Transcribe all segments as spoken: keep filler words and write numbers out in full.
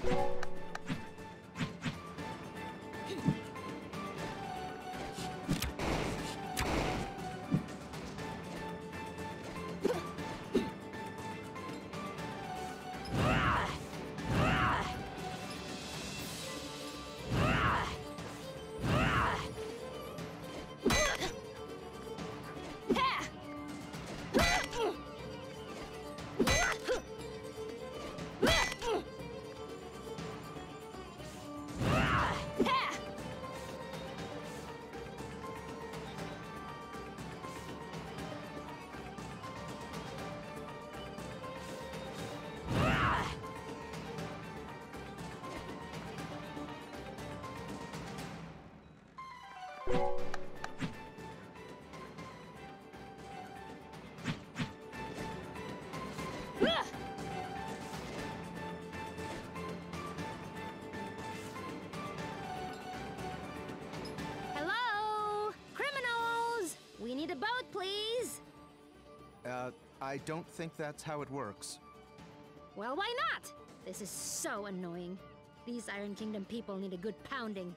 Hello? Criminals! We need a boat, please! Uh, I don't think that's how it works. Well, why not? This is so annoying. These Iron Kingdom people need a good pounding.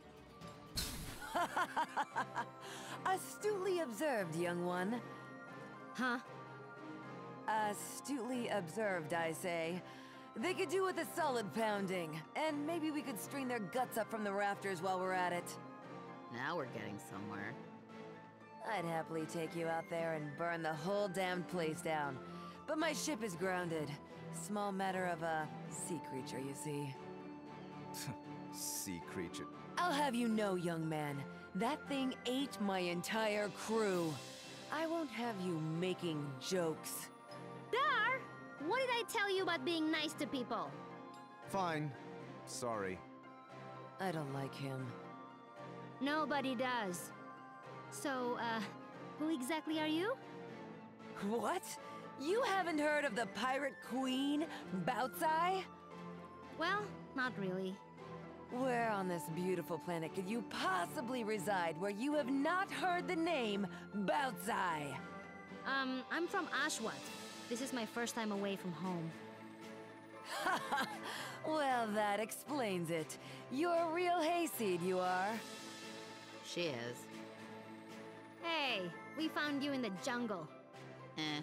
Astutely observed, young one. Huh? Astutely observed, I say. They could do with a solid pounding, and maybe we could string their guts up from the rafters while we're at it. Now we're getting somewhere. I'd happily take you out there and burn the whole damned place down. But my ship is grounded. Small matter of a sea creature, you see. Sea creature. I'll have you know, young man, that thing ate my entire crew. I won't have you making jokes. Dar! What did I tell you about being nice to people? Fine. Sorry. I don't like him. Nobody does. So, uh, who exactly are you? What? You haven't heard of the Pirate Queen, Baozi? Well, not really. Where on this beautiful planet could you possibly reside where you have not heard the name Baozi? Um, I'm from Ashwat. This is my first time away from home. Well, that explains it. You're a real hayseed, you are. She is. Hey, we found you in the jungle. Eh.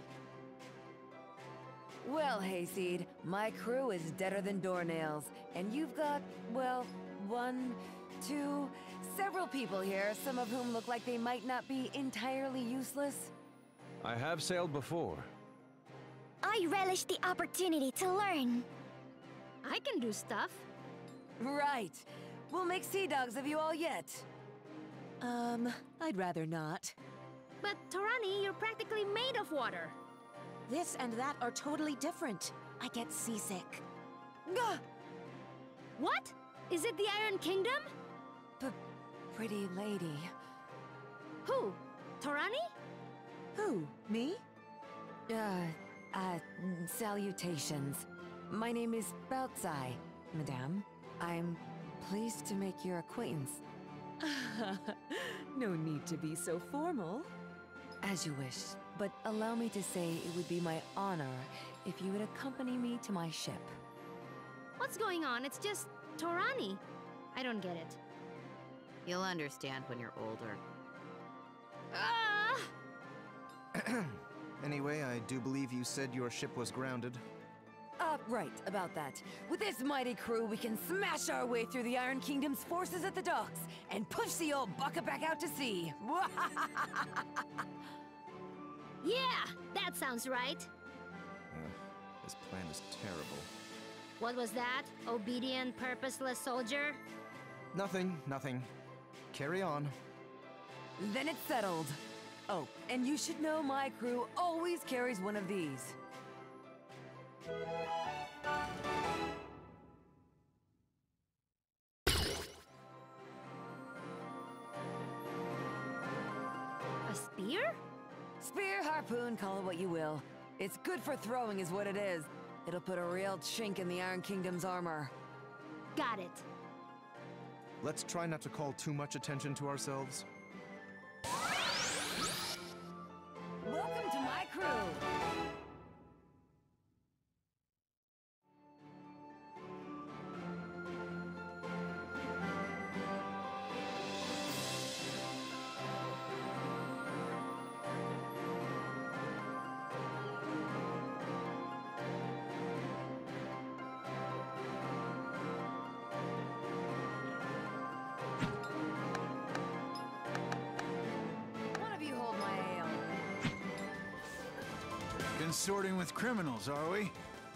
Well, hayseed, my crew is deader than doornails, and you've got, well, one, two, several people here, some of whom look like they might not be entirely useless. I have sailed before. I relish the opportunity to learn. I can do stuff. Right. We'll make sea dogs of you all yet. Um, I'd rather not. But, Torani, you're practically made of water. This and that are totally different. I get seasick. Gah! What? Is it the Iron Kingdom? P- pretty lady. Who? Torani? Who? Me? Uh, uh, salutations. My name is Baozi, madame. I'm pleased to make your acquaintance. No need to be so formal. As you wish, but allow me to say it would be my honor if you would accompany me to my ship. What's going on? It's just Torani. I don't get it. You'll understand when you're older. Ah! Anyway, I do believe you said your ship was grounded. Uh, right, about that. With this mighty crew, we can smash our way through the Iron Kingdom's forces at the docks and push the old bucket back out to sea. Yeah, that sounds right. Uh, this plan is terrible. What was that? Obedient, purposeless soldier? Nothing, nothing. Carry on. Then it's settled. Oh, and you should know my crew always carries one of these. A spear? Spear, harpoon, call it what you will. It's good for throwing is what it is. It'll put a real chink in the Iron Kingdom's armor. Got it. Let's try not to call too much attention to ourselves. Welcome to my crew! Consorting with criminals, are we?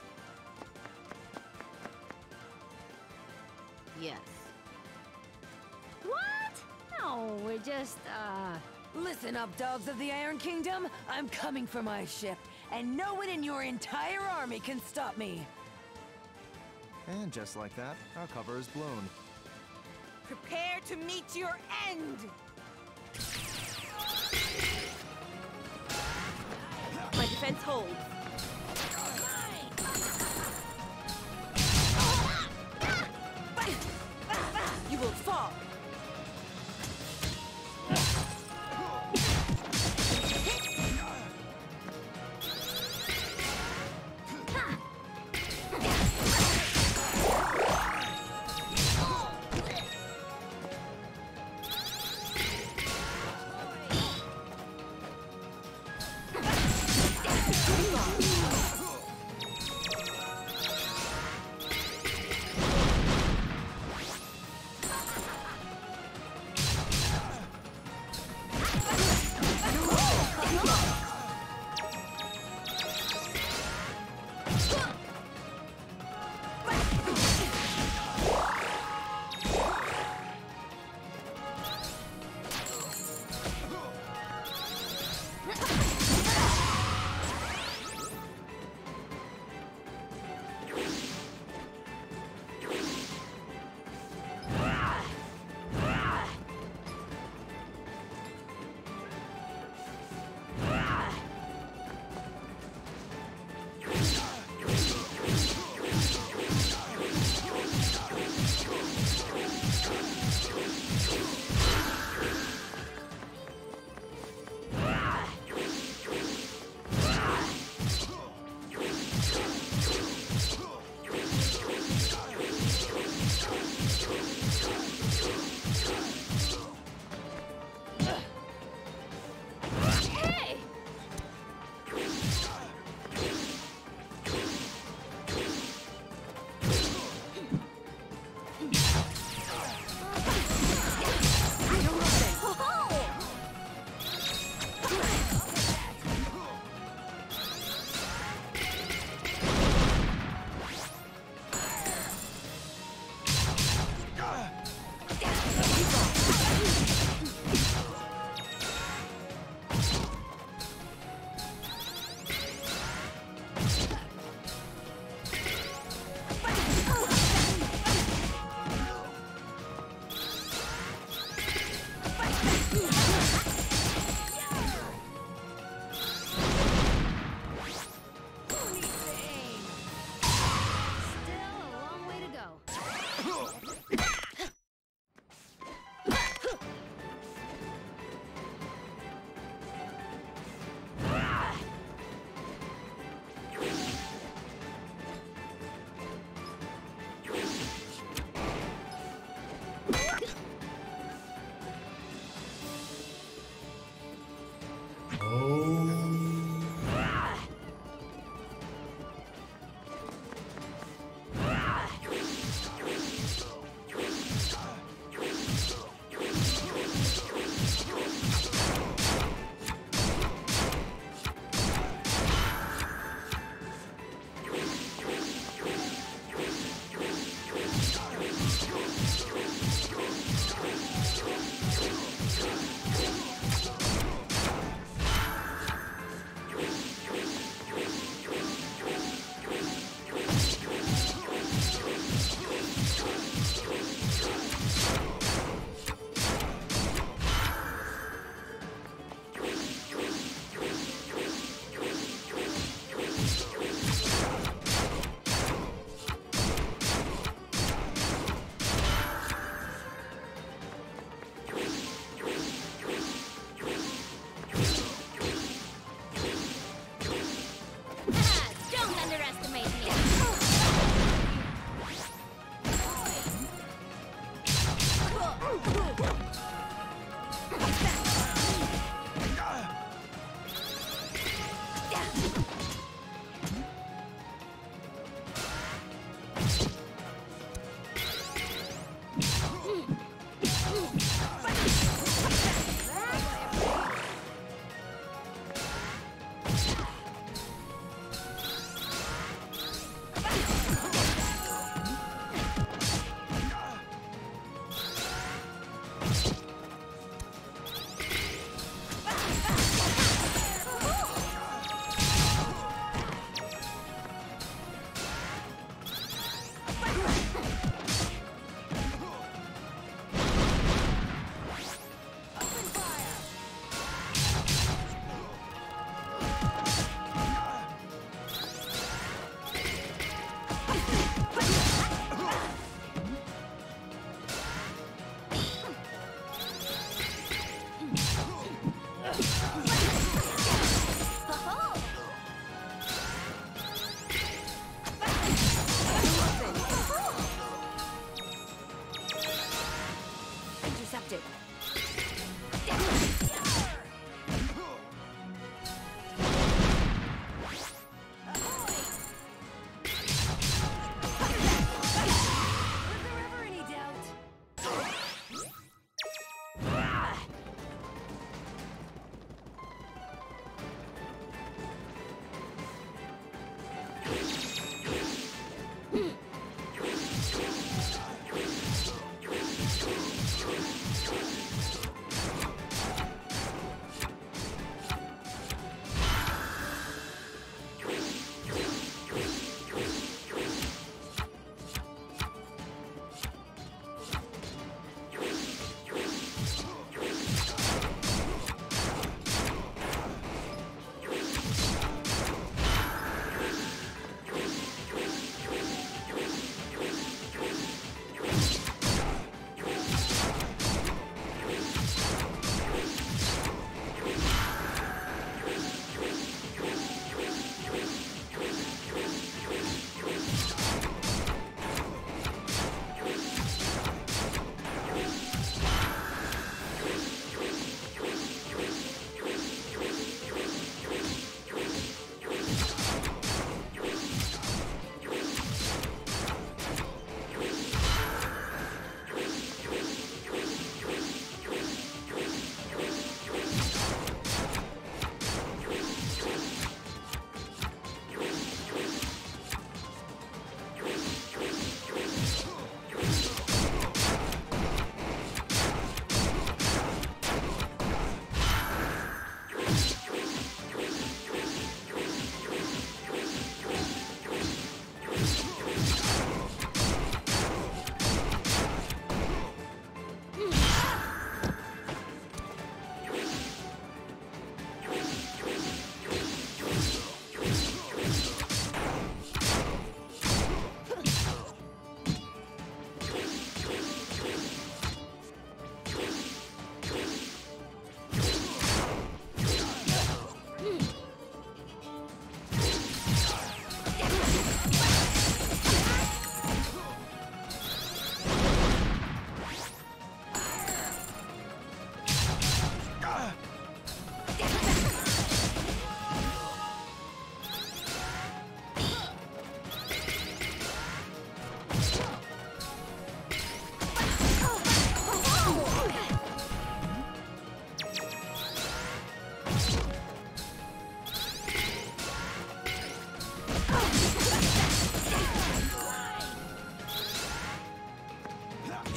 Yes. What? No, we're just, uh... Listen up, dogs of the Iron Kingdom. I'm coming for my ship, and no one in your entire army can stop me. And just like that, our cover is blown. Prepare to meet your end! My defense holds. You will fall.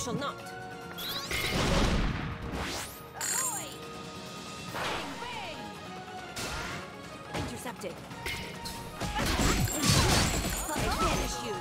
shall not. Ahoy! Bang, bang! Intercepted. I banish you.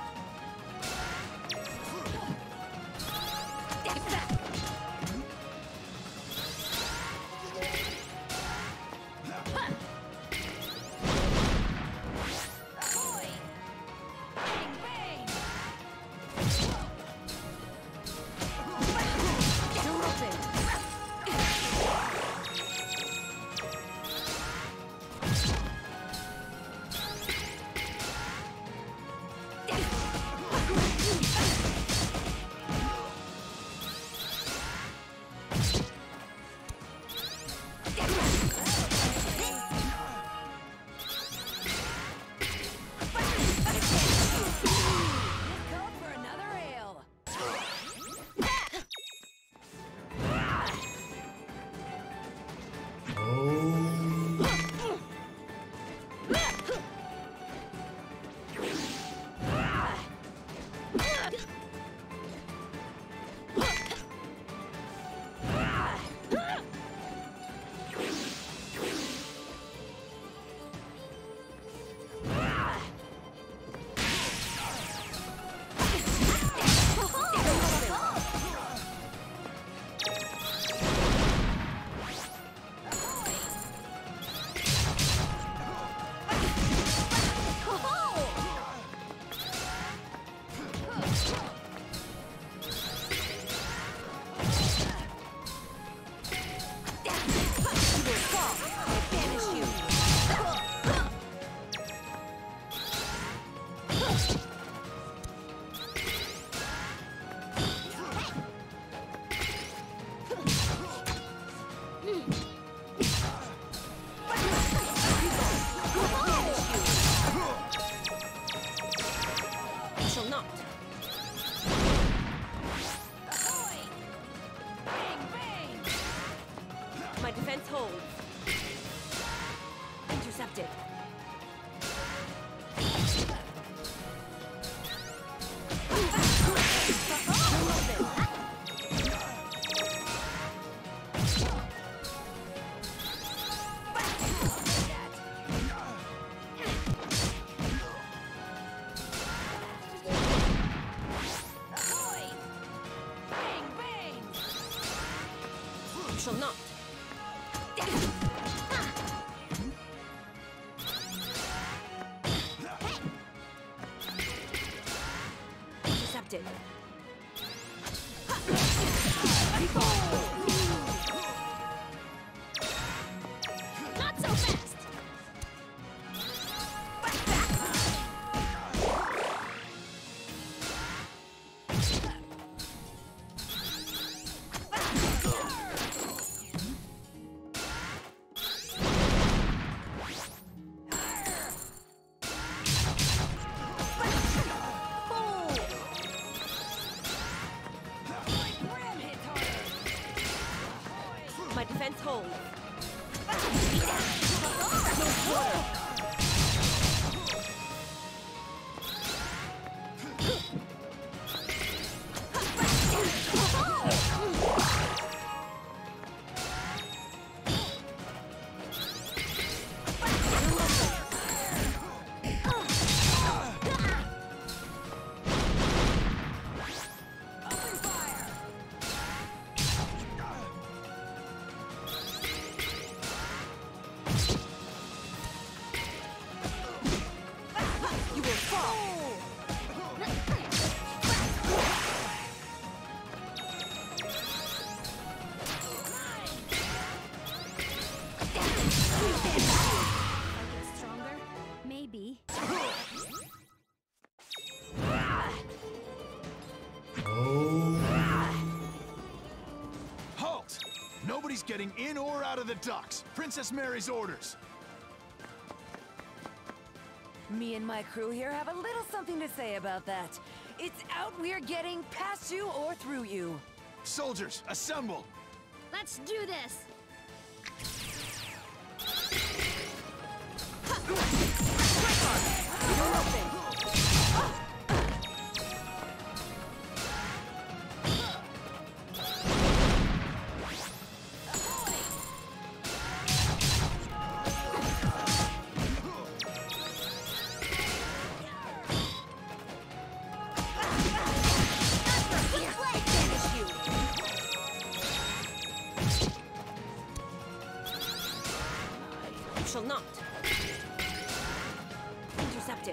My defense holds. Intercepted. Shall not. Intercepted. Not so fast! My defense holds. Stronger? Maybe. Halt! Nobody's getting in or out of the docks. Princess Mary's orders. Me and my crew here have a little something to say about that. It's out we're getting past you or through you. Soldiers, assemble! Let's do this! Intercepted.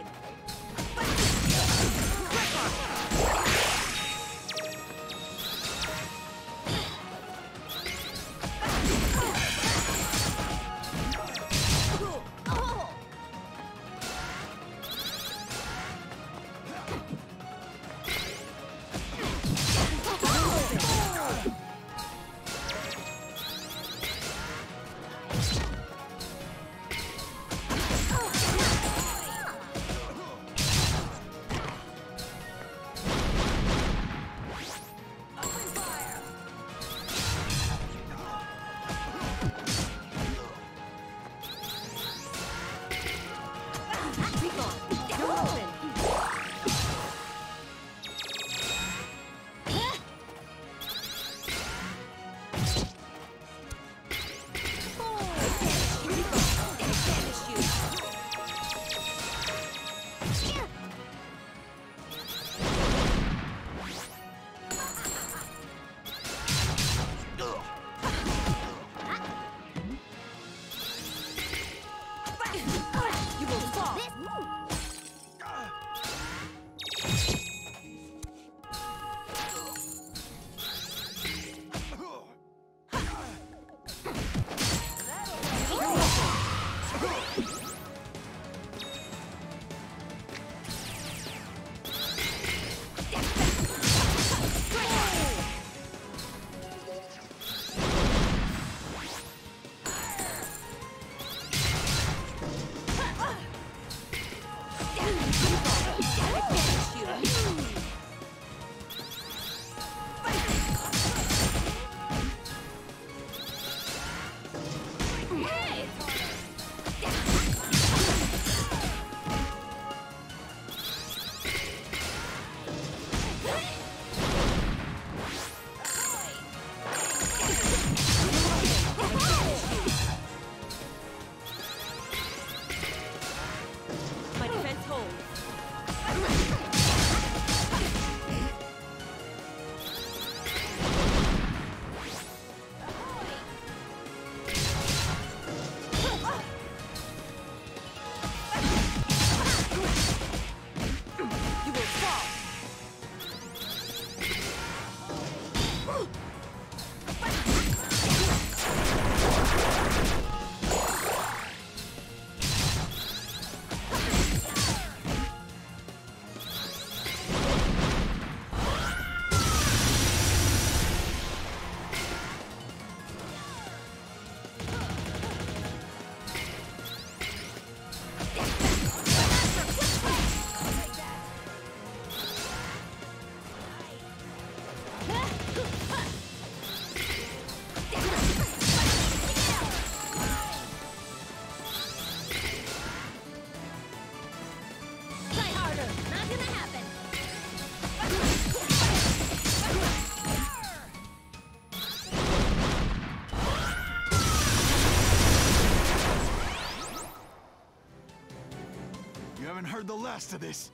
Heard the last of this.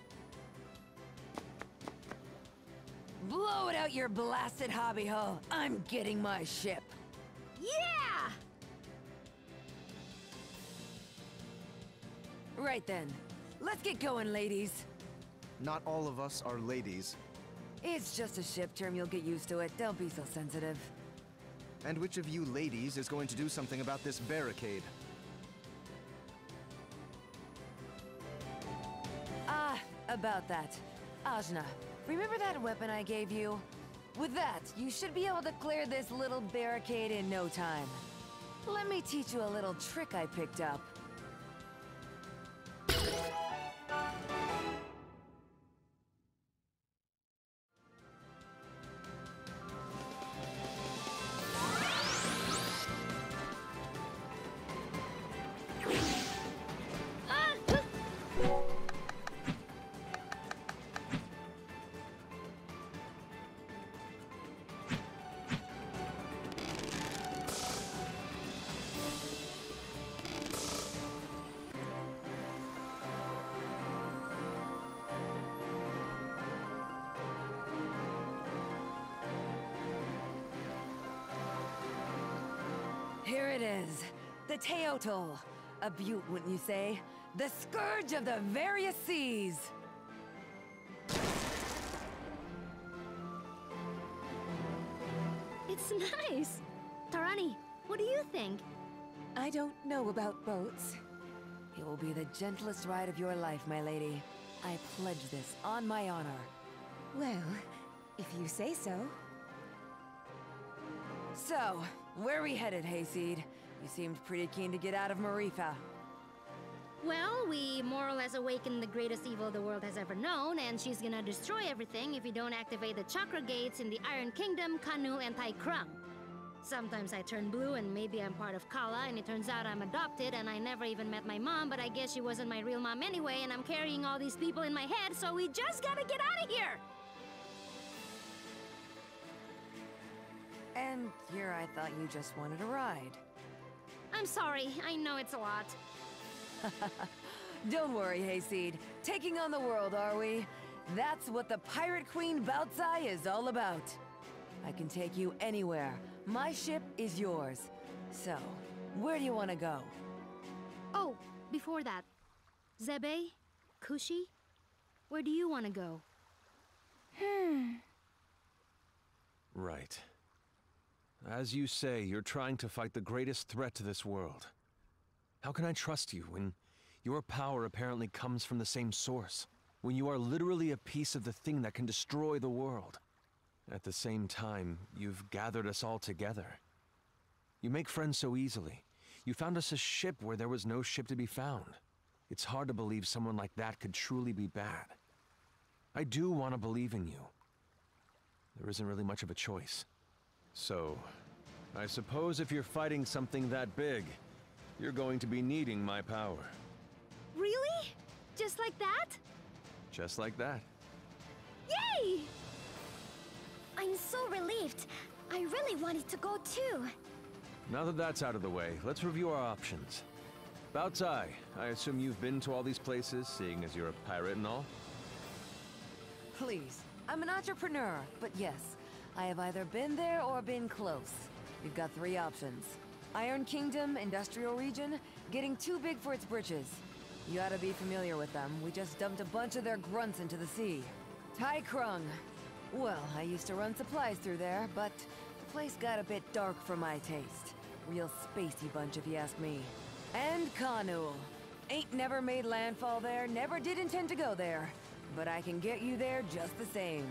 Blow it out your blasted hobby ho. I'm getting my ship. Yeah! Right then. Let's get going, ladies. Not all of us are ladies. It's just a ship term, you'll get used to it. Don't be so sensitive. And which of you ladies is going to do something about this barricade? Ah, about that. Ajna, remember that weapon I gave you? With that, you should be able to clear this little barricade in no time. Let me teach you a little trick I picked up. Here it is, the Teotl, A beaut, wouldn't you say? The scourge of the various seas! It's nice. Tarani, what do you think? I don't know about boats. It will be the gentlest ride of your life, my lady. I pledge this on my honor. Well, if you say so. So, where are we headed, Hayseed? You seemed pretty keen to get out of Marifa. Well, we more or less awakened the greatest evil the world has ever known, and she's gonna destroy everything if we don't activate the chakra gates in the Iron Kingdom, Kanu, and Tai Krung. Sometimes I turn blue and maybe I'm part of Kala, and it turns out I'm adopted and I never even met my mom, but I guess she wasn't my real mom anyway, and I'm carrying all these people in my head, so we just gotta get out of here! And here I thought you just wanted a ride. I'm sorry, I know it's a lot. Don't worry, Hayseed. Taking on the world, are we? That's what the Pirate Queen Baozi is all about. I can take you anywhere. My ship is yours. So, where do you want to go? Oh, before that, Zebe, Kushi, where do you want to go? Hmm. Right. As you say, you're trying to fight the greatest threat to this world. How can I trust you when your power apparently comes from the same source? When you are literally a piece of the thing that can destroy the world? At the same time, you've gathered us all together. You make friends so easily. You found us a ship where there was no ship to be found. It's hard to believe someone like that could truly be bad. I do want to believe in you. There isn't really much of a choice. So, I suppose if you're fighting something that big, you're going to be needing my power. Really? Just like that? Just like that. Yay! I'm so relieved. I really wanted to go too. Now that that's out of the way, let's review our options. Baozi, I assume you've been to all these places, seeing as you're a pirate and all? Please, I'm an entrepreneur, but yes, I have either been there or been close. We've got three options. Iron Kingdom, Industrial Region, getting too big for its britches. You ought to be familiar with them. We just dumped a bunch of their grunts into the sea. Tai Krung. Well, I used to run supplies through there, but the place got a bit dark for my taste. Real spacey bunch if you ask me. And Kanu. Ain't never made landfall there, never did intend to go there. But I can get you there just the same.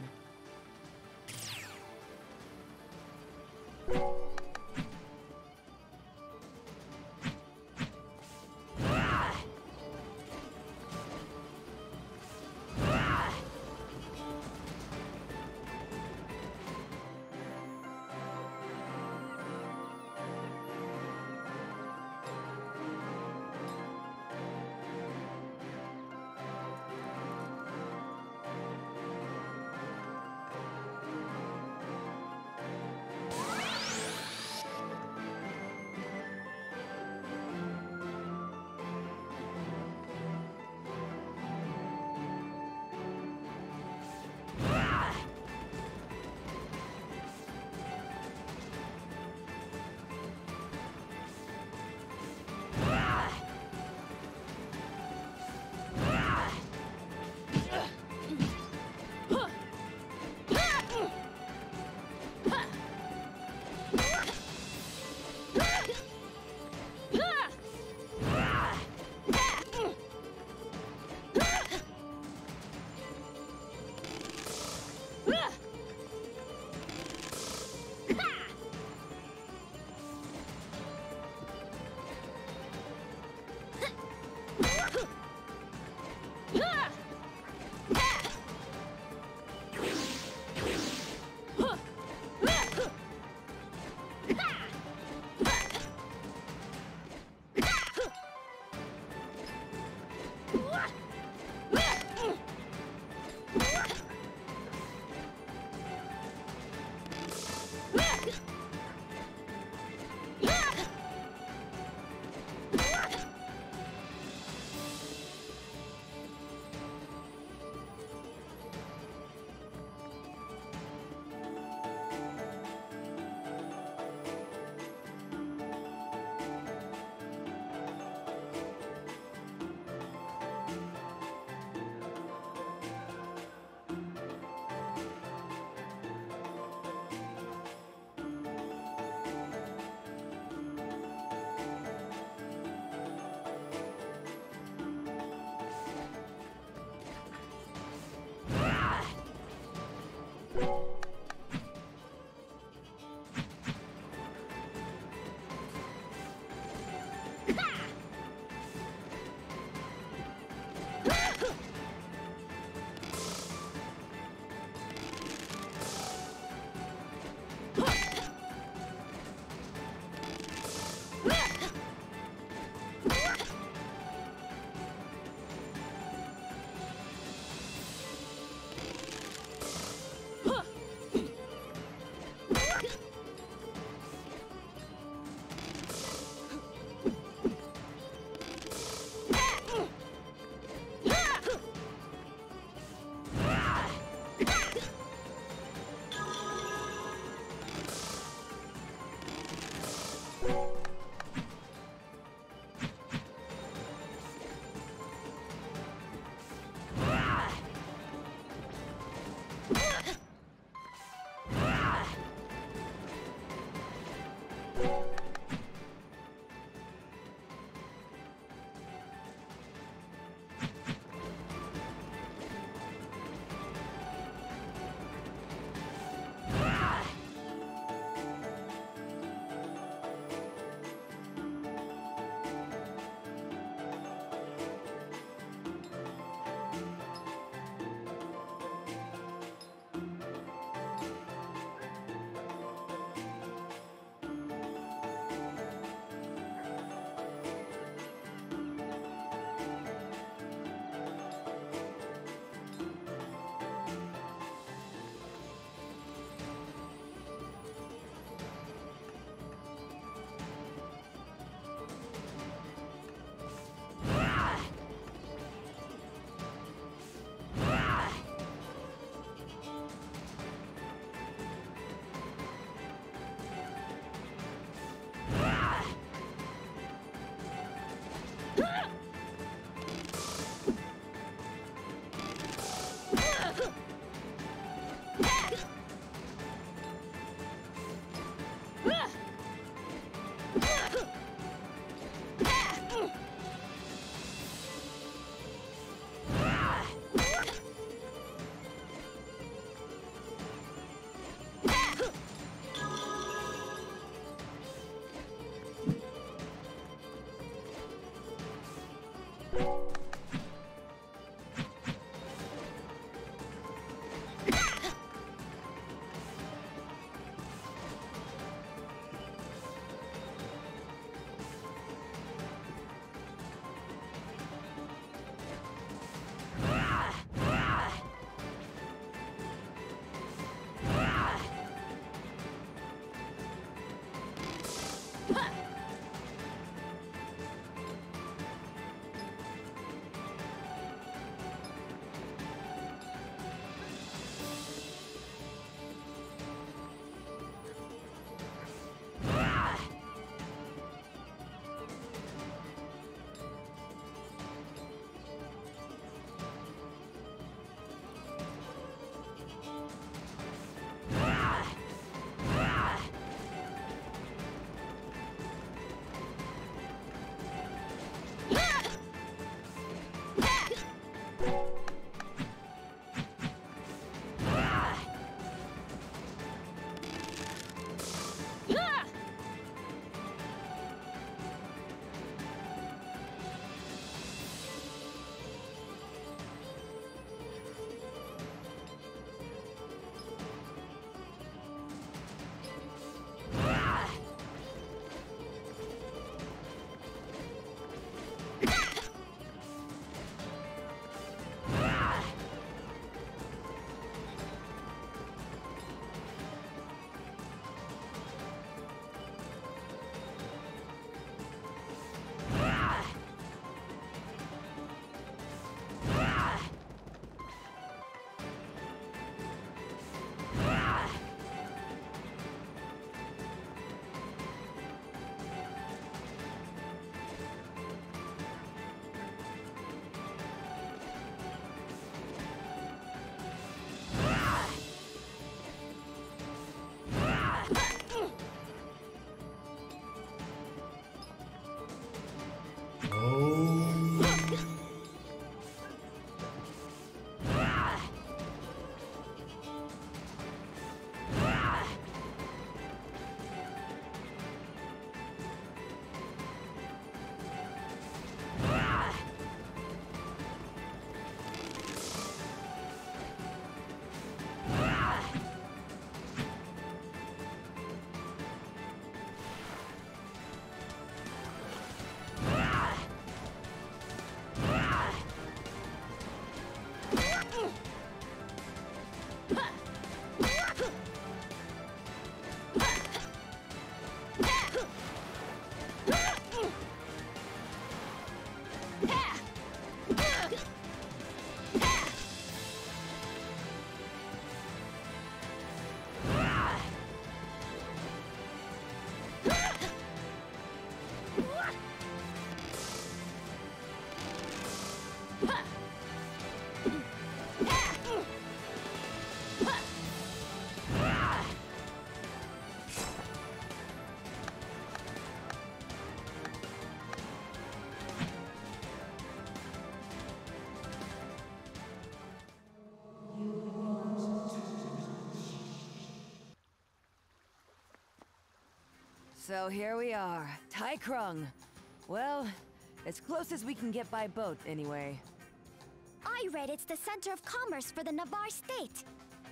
So here we are, Tai Krung. Well, as close as we can get by boat, anyway. I read it's the center of commerce for the Navarre state.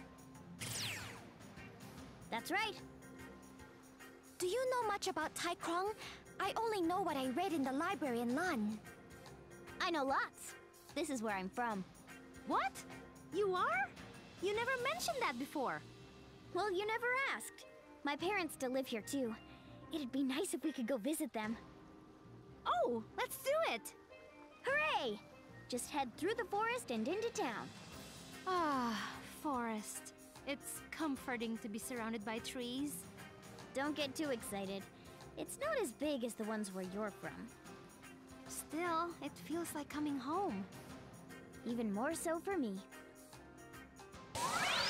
That's right. Do you know much about Tai Krung? I only know what I read in the library in Lan. I know lots. This is where I'm from. What? You are? You never mentioned that before. Well, you never asked. My parents still live here too. It'd be nice if we could go visit them. Oh, let's do it! Hooray! Just head through the forest and into town. Ah, forest. It's comforting to be surrounded by trees. Don't get too excited. It's not as big as the ones where you're from. Still, it feels like coming home. Even more so for me.